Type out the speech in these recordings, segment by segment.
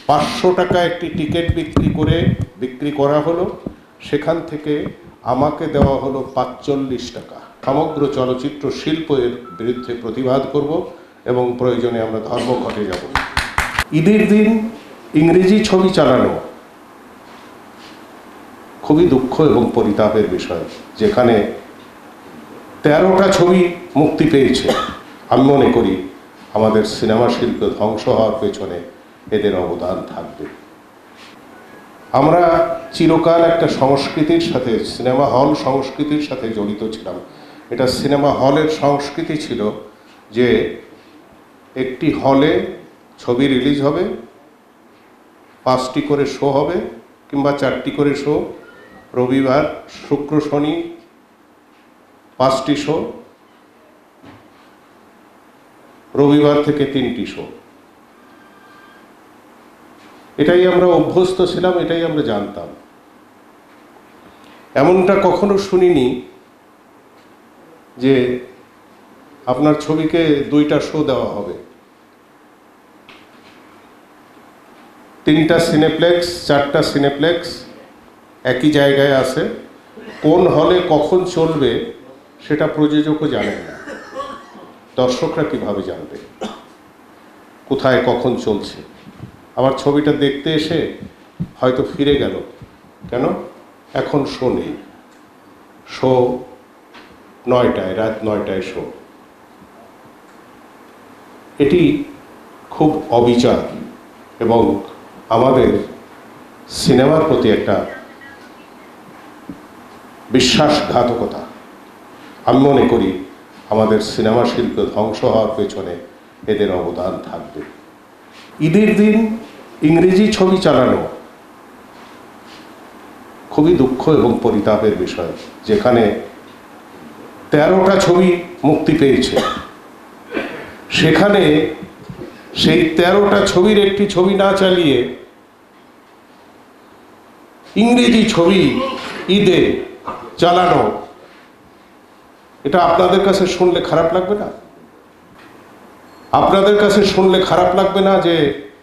500 টাকা একটি টিকিট বিক্রি করা হলো, সেখান থেকে আমাকে দেওয়া হলো 45 টাকা। সমগ্র চলচ্চিত্র শিল্পের বিরুদ্ধে প্রতিবাদ করব এবং প্রয়োজনে আমরা ধর্মঘটে যাব। ঈদের দিন ইংরেজি ছবি চালানো খুবই দুঃখ এবং পরিতাপের বিষয়, যেখানে 13টা ছবি মুক্তি পেয়েছে। আমি মনে করি আমাদের সিনেমা শিল্প ধ্বংস হওয়ার পেছনে এদের অবদান থাকবে। আমরা চিরকাল একটা সংস্কৃতির সাথে, সিনেমা হল সংস্কৃতির সাথে জড়িত ছিলাম। এটা সিনেমা হলের সংস্কৃতি ছিল যে একটি হলে ছবি রিলিজ হবে, 5টি করে শো হবে কিংবা 4টি করে শো, রবিবার শুক্র শনি 5টি শো, রবিবার থেকে 3টি শো। এটাই আমরা অভ্যস্ত ছিলাম, এটাই আমরা জানতাম। এমনটা কখনো শুনিনি যে আপনার ছবিকে 2টা শো দেওয়া হবে, 3টা সিনেপ্লেক্স 4টা সিনেপ্লেক্স একই জায়গায় আছে। কোন হলে কখন চলবে সেটা প্রযোজকও জানেন না, দর্শকরা কিভাবে জানবে কোথায় কখন চলছে? আমার ছবিটা দেখতে এসে হয়তো ফিরে গেল, কেন? এখন শো নেই, শো 9টায়, রাত 9টায় শো। এটি খুব অবিচার এবং আমাদের সিনেমার প্রতি একটা বিশ্বাসঘাতকতা। আমি মনে করি আমাদের সিনেমা শিল্প ধ্বংস হওয়ার পেছনে এদের অবদান থাকবে। ঈদের দিন ইংরেজি ছবি চালানো খুবই দুঃখ এবং পরিতাপের বিষয়, যেখানে 13টা ছবি মুক্তি পেয়েছে। সেখানে সেই 13টা ছবির একটি ছবি না চালিয়ে ইংরেজি ছবি ঈদে চালানো, এটা আপনাদের কাছে শুনলে খারাপ লাগবে না? আপনাদের কাছে শুনলে খারাপ লাগবে না যে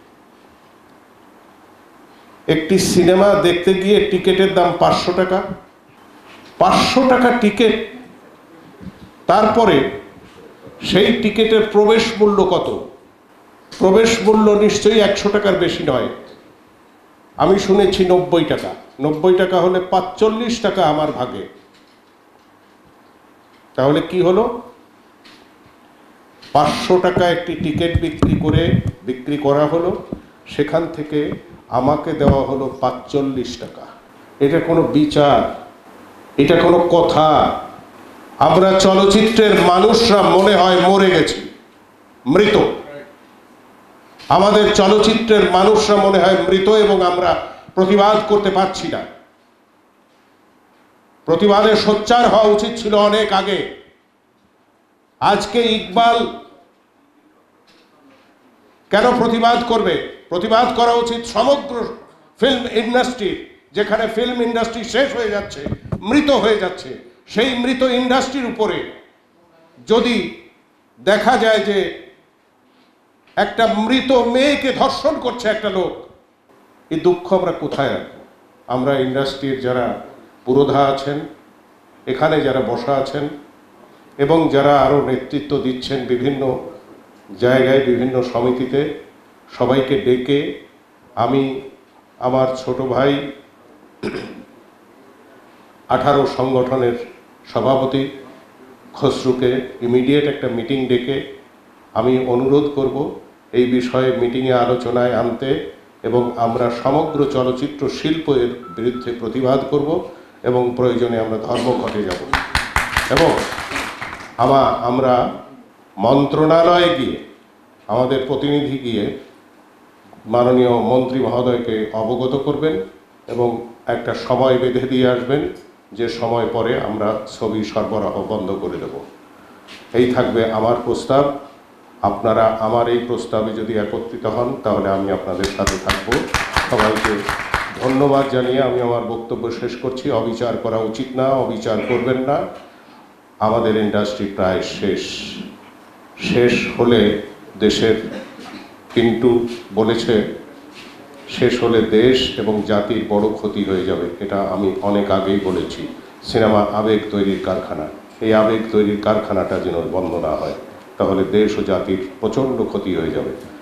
একটি সিনেমা দেখতে গিয়ে টিকিটের দাম 500 টাকা? 500 টাকা টিকিট, তারপরে সেই টিকিটের প্রবেশ মূল্য কত? প্রবেশ মূল্য নিশ্চয়ই 100 টাকার বেশি নয়। আমি শুনেছি 90 টাকা। 90 টাকা হলে 45 টাকা আমার ভাগে। তাহলে কি হলো? 500 টাকা একটি টিকিট বিক্রি করা হলো, সেখান থেকে আমাকে দেওয়া হলো 45 টাকা। এটা কোনো বিচার? এটা কোনো কথা? আমরা চলচ্চিত্রের মানুষরা মনে হয় মরে গেছি, মৃত। আমাদের চলচ্চিত্রের মানুষরা মনে হয় মৃত এবং আমরা প্রতিবাদ করতে পারছি না। প্রতিবাদে সোচ্চার হওয়া উচিত ছিল অনেক আগে। আজকে ইকবাল কেন প্রতিবাদ করবে? প্রতিবাদ করা উচিত সমগ্র ফিল্ম ইন্ডাস্ট্রি, যেখানে ফিল্ম ইন্ডাস্ট্রি শেষ হয়ে যাচ্ছে, মৃত হয়ে যাচ্ছে। সেই মৃত ইন্ডাস্ট্রির উপরে যদি দেখা যায় যে একটা মৃত মেয়েকে ধর্ষণ করছে একটা লোক, এই দুঃখ আমরা কোথায় রাখবো? আমরা ইন্ডাস্ট্রির যারা পুরোধা আছেন, এখানে যারা বসা আছেন এবং যারা আরও নেতৃত্ব দিচ্ছেন বিভিন্ন জায়গায়, বিভিন্ন সমিতিতে, সবাইকে ডেকে আমি আমার ছোট ভাই 18 সংগঠনের সভাপতি খসরুকে ইমিডিয়েট একটা মিটিং ডেকে আমি অনুরোধ করব এই বিষয়ে মিটিংয়ে আলোচনায় আনতে, এবং আমরা সমগ্র চলচ্চিত্র শিল্পের বিরুদ্ধে প্রতিবাদ করব এবং প্রয়োজনে আমরা ধর্মঘটে যাব। এবং আমরা মন্ত্রণালয়ে গিয়ে, আমাদের প্রতিনিধি গিয়ে মাননীয় মন্ত্রী মহোদয়কে অবগত করবেন এবং একটা সময় বেঁধে দিয়ে আসবেন, যে সময় পরে আমরা ছবি সরবরাহ বন্ধ করে দেব। এই থাকবে আমার প্রস্তাব। আপনারা আমার এই প্রস্তাবে যদি একত্রিত হন তাহলে আমি আপনাদের সাথে থাকব। সবাইকে ধন্যবাদ জানিয়ে আমি আমার বক্তব্য শেষ করছি। অবিচার করা উচিত না, অবিচার করবেন না। আমাদের ইন্ডাস্ট্রি প্রায় শেষ হলে দেশের কিন্তু বলেছে শেষ হলে দেশ এবং জাতির বড় ক্ষতি হয়ে যাবে। এটা আমি অনেক আগেই বলেছি। সিনেমা আবেগ তৈরির কারখানা, এই আবেগ তৈরির কারখানাটা যেন বন্ধ না হয়, তাহলে দেশ ও জাতির প্রচণ্ড ক্ষতি হয়ে যাবে।